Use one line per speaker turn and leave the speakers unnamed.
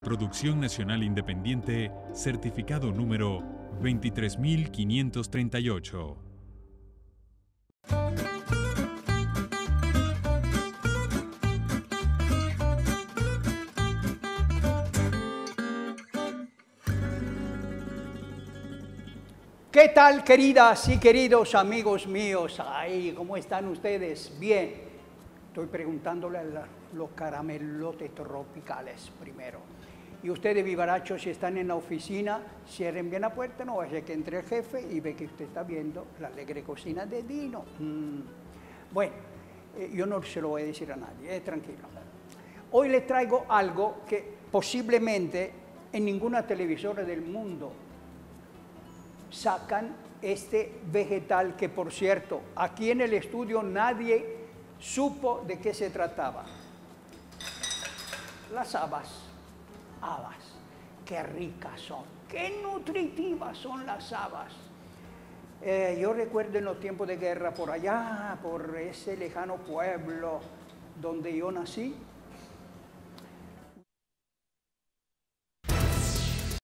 Producción Nacional Independiente, certificado número 23538.
¿Qué tal, queridas y queridos amigos míos? Ay, ¿cómo están ustedes? Bien. Estoy preguntándole a los caramelotes tropicales primero. Y ustedes, vivarachos, si están en la oficina, cierren bien la puerta, no vaya que entre el jefe y ve que usted está viendo la alegre cocina de Dino. Bueno, yo no se lo voy a decir a nadie, tranquilo. Hoy les traigo algo que posiblemente en ninguna televisora del mundo sacan este vegetal que, por cierto, aquí en el estudio nadie supo de qué se trataba. Las habas. Habas, qué ricas son, qué nutritivas son las habas. Yo recuerdo en los tiempos de guerra, por allá, por ese lejano pueblo donde yo nací,